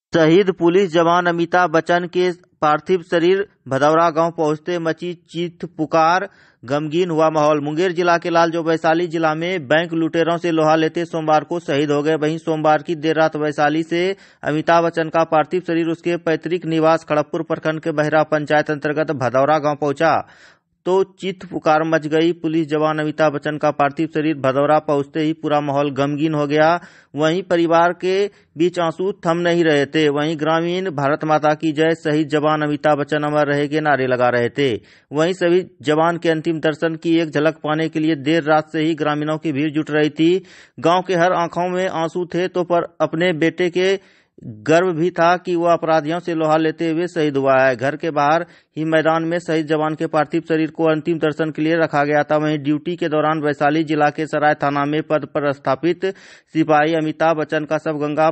शहीद पुलिस जवान अमिताभ बच्चन के पार्थिव शरीर भदौरा गांव पहुंचते मची चीख पुकार, गमगीन हुआ माहौल। मुंगेर जिला के लालजो वैशाली जिला में बैंक लुटेरों से लोहा लेते सोमवार को शहीद हो गए। वहीं सोमवार की देर रात वैशाली से अमिताभ बच्चन का पार्थिव शरीर उसके पैतृक निवास खड़गपुर प्रखंड के बहरा पंचायत अंतर्गत भदौरा गांव पहुंचा तो चीख पुकार मच गई। पुलिस जवान अमिताभ बच्चन का पार्थिव शरीर भदौरा पहुंचते ही पूरा माहौल गमगीन हो गया। वहीं परिवार के बीच आंसू थम नहीं रहे थे। वहीं ग्रामीण भारत माता की जय, शहीद जवान अमिताभ बच्चन अमर रहे के नारे लगा रहे थे। वहीं सभी जवान के अंतिम दर्शन की एक झलक पाने के लिए देर रात से ही ग्रामीणों की भीड़ जुट रही थी। गांव के हर आंखों में आंसू थे तो पर अपने बेटे के गर्व भी था कि वह अपराधियों से लोहा लेते हुए शहीद हुआ है। घर के बाहर ही मैदान में शहीद जवान के पार्थिव शरीर को अंतिम दर्शन के लिए रखा गया था। वहीं ड्यूटी के दौरान वैशाली जिला के सराय थाना में पद पर स्थापित सिपाही अमिताभ बच्चन का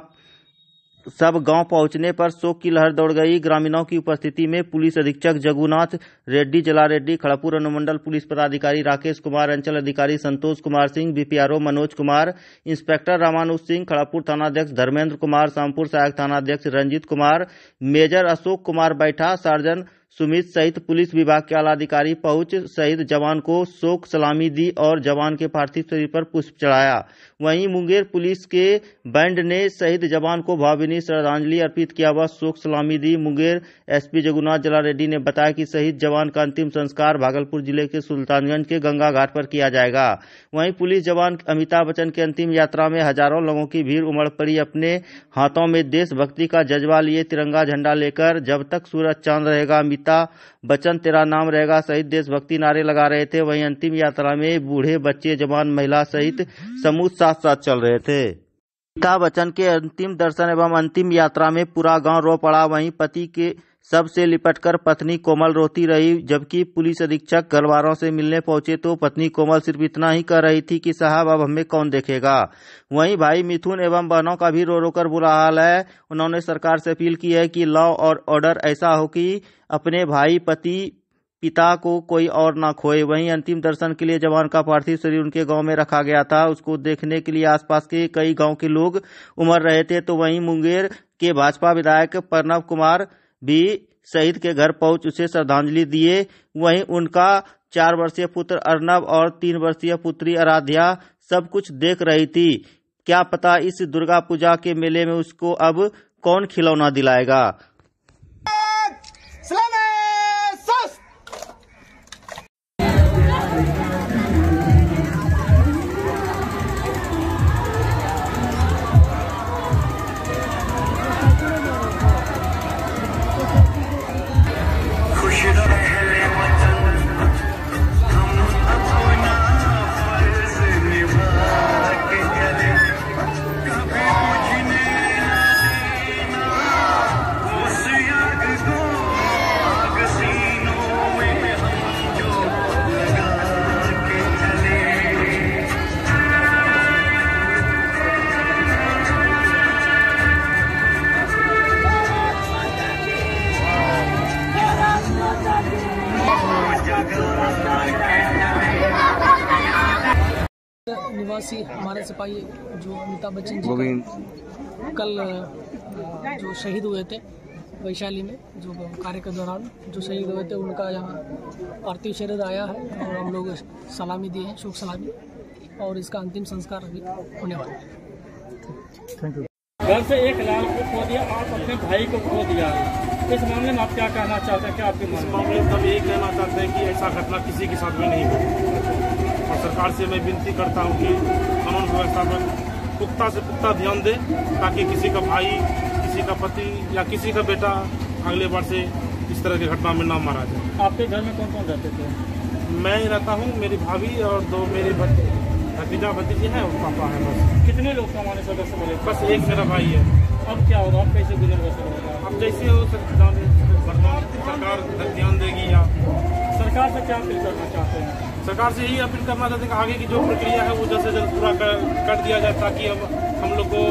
सब गांव पहुंचने पर शोक की लहर दौड़ गई। ग्रामीणों की उपस्थिति में पुलिस अधीक्षक जगुनाथ रेड्डी, जला रेड्डी, खड़गपुर अनुमंडल पुलिस पदाधिकारी राकेश कुमार, अंचल अधिकारी संतोष कुमार सिंह, बीपीआरओ मनोज कुमार, इंस्पेक्टर रामानुज सिंह, खड़गपुर थानाध्यक्ष धर्मेंद्र कुमार, शामपुर सहायक थानाध्यक्ष रंजीत कुमार, मेजर अशोक कुमार बैठा, सार्जन सुमित सहित पुलिस विभाग के आला अधिकारी पहुंच शहीद जवान को शोक सलामी दी और जवान के पार्थिव शरीर पर पुष्प चढ़ाया। वहीं मुंगेर पुलिस के बैंड ने शहीद जवान को भावभीनी श्रद्धांजलि अर्पित किया व शोक सलामी दी। मुंगेर एसपी जगुनाथ जला रेड्डी ने बताया कि शहीद जवान का अंतिम संस्कार भागलपुर जिले के सुल्तानगंज के गंगा घाट पर किया जाएगा। वहीं पुलिस जवान अमिताभ बच्चन की अंतिम यात्रा में हजारों लोगों की भीड़ उमड़ पड़ी। अपने हाथों में देशभक्ति का जज्बा लिए तिरंगा झंडा लेकर जब तक सूरज चांद रहेगा अमिताभ बच्चन तेरा नाम रहेगा सहित देशभक्ति नारे लगा रहे थे। वहीं अंतिम यात्रा में बूढ़े, बच्चे, जवान, महिला सहित समूह साथ साथ चल रहे थे। अमिताभ बच्चन के अंतिम दर्शन एवं अंतिम यात्रा में पूरा गांव रो पड़ा। वहीं पति के शव से लिपटकर पत्नी कोमल रोती रही। जबकि पुलिस अधीक्षक घरवालों से मिलने पहुंचे तो पत्नी कोमल सिर्फ इतना ही कह रही थी कि साहब अब हमें कौन देखेगा। वहीं भाई मिथुन एवं बहनों का भी रो रो कर बुरा हाल है। उन्होंने सरकार से अपील की है कि लॉ और ऑर्डर ऐसा हो कि अपने भाई, पति, पिता को कोई और ना खोए। वहीं अंतिम दर्शन के लिए जवान का पार्थिव शरीर उनके गांव में रखा गया था। उसको देखने के लिए आसपास के कई गांव के लोग उमड़ रहे थे। तो वहीं मुंगेर के भाजपा विधायक प्रणव कुमार भी शहीद के घर पहुंच उसे श्रद्धांजलि दिए। वहीं उनका 4 वर्षीय पुत्र अर्नब और 3 वर्षीय पुत्री आराध्या सब कुछ देख रही थी। क्या पता इस दुर्गा पूजा के मेले में उसको अब कौन खिलौना दिलाएगा। निवासी हमारे सिपाही जो अमिताभ बच्चन जी कल जो शहीद हुए थे वैशाली में, जो कार्य के दौरान जो शहीद हुए थे, उनका यहाँ पार्थिव शरीर आया है और हम लोग सलामी दिए हैं, शोक सलामी, और इसका अंतिम संस्कार अभी होने वाला है। Thank you. घर से एक लाल को खो दिया, आप अपने भाई को खो दिया। इस मामले में आप क्या कहना चाहते हैं? क्या आपके मामले में हम यही कहना चाहते हैं कि ऐसा घटना किसी के साथ में नहीं हो। और सरकार से मैं विनती करता हूं कि कानून व्यवस्था पर पुख्ता से पुख्ता ध्यान दे, ताकि किसी का भाई, किसी का पति या किसी का बेटा अगले बार से इस तरह की घटना में ना मारा जाए। आपके घर में कौन कौन रहते थे? मैं रहता हूँ, मेरी भाभी और 2 मेरे भतीजा भतीजी हैं और पापा है। बस। कितने लोग हमारे सदस्य बने? बस एक मेरा भाई है। अब क्या होगा? आप कैसे गुजर बसर होगा? अब जैसे हो सरकार ध्यान देगी या सरकार से क्या अपील करना चाहते हैं? सरकार से यही अपील करना चाहते हैं कि आगे की जो प्रक्रिया है वो जल्द से जल्द पूरा कर दिया जाए, ताकि हम लोग को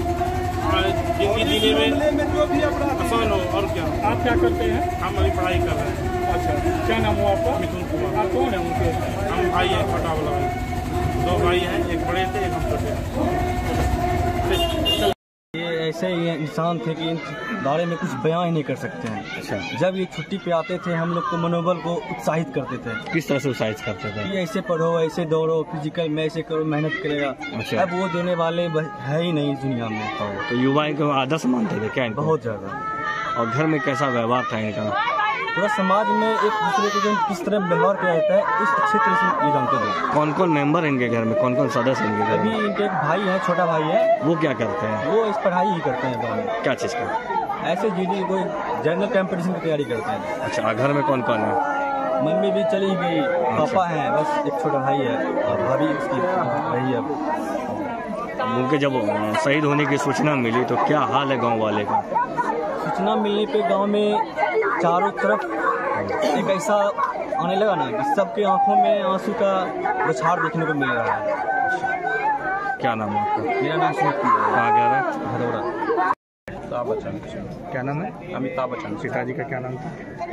जिंदगी जीने में आसान हो। और क्या आप क्या करते हैं? हम अभी पढ़ाई कर रहे हैं। अच्छा, क्या नाम हुआ आपका? मिथुन कुमार। आप कौन है उनके? हम भाई हैं, छोटा वाला भाई। 2 भाई हैं, एक बड़े थे, एक हम छोटे। ये ऐसे ही इंसान थे कि इन बारे में कुछ बयान ही नहीं कर सकते हैं। अच्छा, जब ये छुट्टी पे आते थे हम लोग को मनोबल को उत्साहित करते थे। किस तरह से उत्साहित करते थे? ये ऐसे पढ़ो, ऐसे दौड़ो, फिजिकल में ऐसे करो, मेहनत करेगा। अच्छा। अब वो देने वाले है ही नहीं इस दुनिया में। तो युवा इनको आदर्श मानते थे क्या इनको? बहुत ज़्यादा। और घर में कैसा व्यवहार था इनका? पूरा समाज में एक दूसरे को जो किस तरह व्यवहार किया जाता है इस अच्छे तरह से ये जानते थे। कौन कौन मेंबर इनके घर में, कौन कौन सदस्य इनके घर अभी में? इनके एक भाई है, छोटा भाई है, वो क्या करते हैं? वो इस पढ़ाई ही करते हैं गाँव में। क्या चीज़ का? ऐसे जीडी कोई जनरल कंपटीशन की तैयारी करते हैं। अच्छा, घर में कौन कौन है? मम्मी भी चली गई, पापा हैं, बस एक छोटा भाई है और भाभी उसकी रही है। उनके जब शहीद होने की सूचना मिली तो क्या हाल है गांव वाले का? सूचना मिलने पे गांव में चारों तरफ एक ऐसा आने लगा ना कि सबके आंखों में आंसू का बौछार देखने को मिल रहा है। क्या नाम है आपका? मेरा नाम सुमित कुमार है। कहाँ गया है? भदौरा। अमिताभ बच्चन। क्या नाम है? अमिताभ बच्चन। पिताजी का क्या नाम था?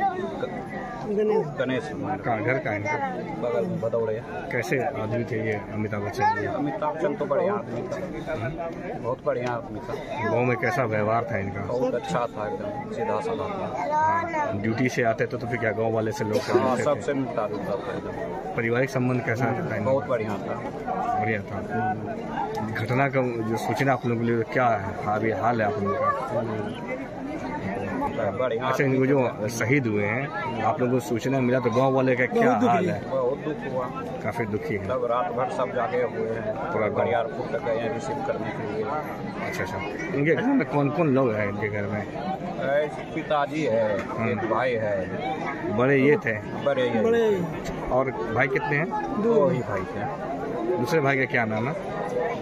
गणेश। कहाँ घर का इनका? बगल में भदौरे। कैसे आदमी थे ये अमिताभ बच्चन जी? अमिताभ बच्चन तो बढ़िया आदमी था, बहुत बढ़िया आदमी था। गाँव में कैसा व्यवहार था इनका? बहुत अच्छा था, एकदम सीधा साधा था। हाँ, ड्यूटी से आते तो फिर क्या गाँव वाले से लोग से हाँ, मिलते थे? सबसे मिलता जुलता था एकदम। पारिवारिक संबंध कैसा था इनका? बहुत बढ़िया था। बढ़िया था। घटना का जो सूचना आप लोगों के लिए क्या है, हाल है आप लोगों का? बढ़िया। अच्छा, इनको जो शहीद हुए हैं आप लोगों को सूचना मिला तो गांव वाले का क्या हाल है? बहुत दुख हुआ, काफी दुखी है। सब रात भर सब जागे हुए हैं, पूरा गाँव। बरियारपुर तक गए हैं रिसीव करने के लिए। अच्छा अच्छा, इनके घर में कौन कौन लोग हैं? इनके घर में पिताजी है, एक भाई है, बड़े ये थे, बड़े और भाई कितने हैं? दो ही भाई थे। दूसरे भाई का क्या नाम है?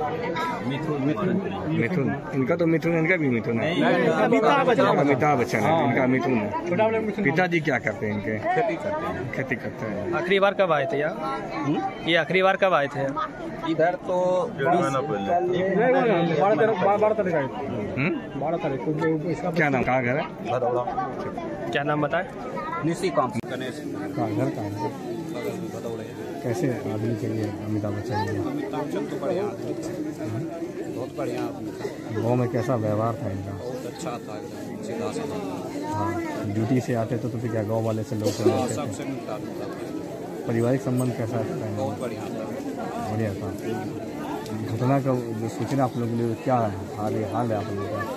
मिथुन। इनका तो मिथुन, इनका भी मिथुन है। अमिताभ बच्चन है, इनका मिथुन है। पिताजी क्या करते हैं इनके? खेती करते हैं। आखिरी बार कब आए थे यार? ये आखिरी बार कब आए थे? इधर तो 12 तारीख। क्या नाम, कहाँ घर है? भदौरा। क्या नाम बताए? निशिकांत। गणेश। कहाँ घर कहाँ है? भदौरे। कैसे आदमी चाहिए अमिताभ बच्चन जी? अमिताभ बच्चन तो बढ़िया आदमी था, बहुत बढ़िया आदमी था। गाँव में कैसा व्यवहार था इनका? बहुत अच्छा था, एकदम सीधा साधा था। हाँ, ड्यूटी से आते तो फिर क्या गाँव वाले से लोग से मिलते थे? सबसे मिलता जुलता था। पारिवारिक संबंध कैसा था? बहुत बढ़िया था। बढ़िया था। घटना का जो सूचना आप लोगों के लिए क्या है, हाल है आप लोगों का?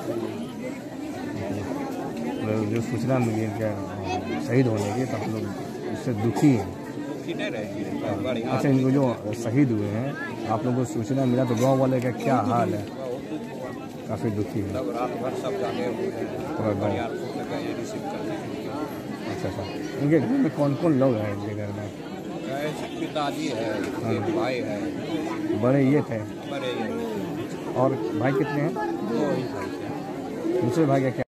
जो सूचना मिली क्या शहीद होने की तो आप लोग उससे दुखी हैं? अच्छा, इनको जो शहीद हुए हैं आप लोगों को सूचना मिला तो गांव वाले का क्या हाल है? काफ़ी दुखी है। रात भर सब जागे हुए हैं, पूरा गाँव। बरियारपुर तक गए हैं रिसीव करने के लिए। अच्छा अच्छा, इनके घर में कौन कौन लोग हैं? इनके घर में पिताजी है, एक भाई है, बड़े ये थे, बड़े ये। और भाई कितने हैं? दो ही भाई थे। दूसरे भाई का क्या?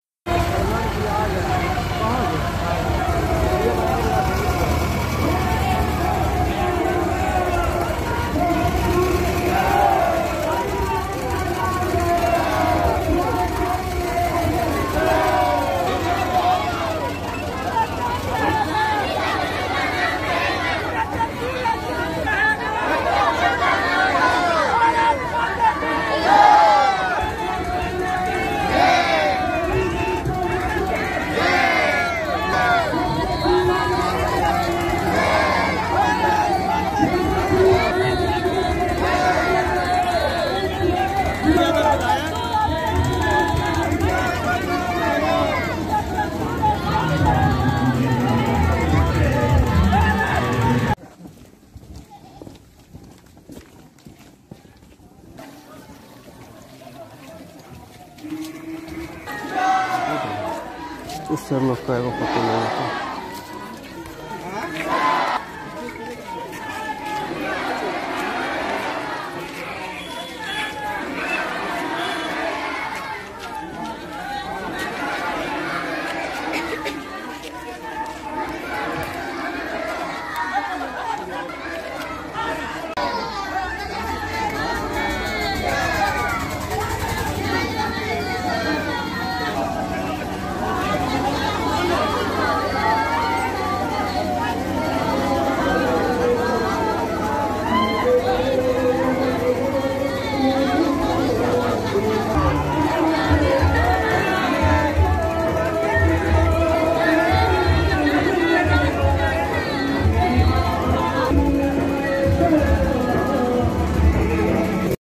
उस सर लोग का एगो पता नहीं था।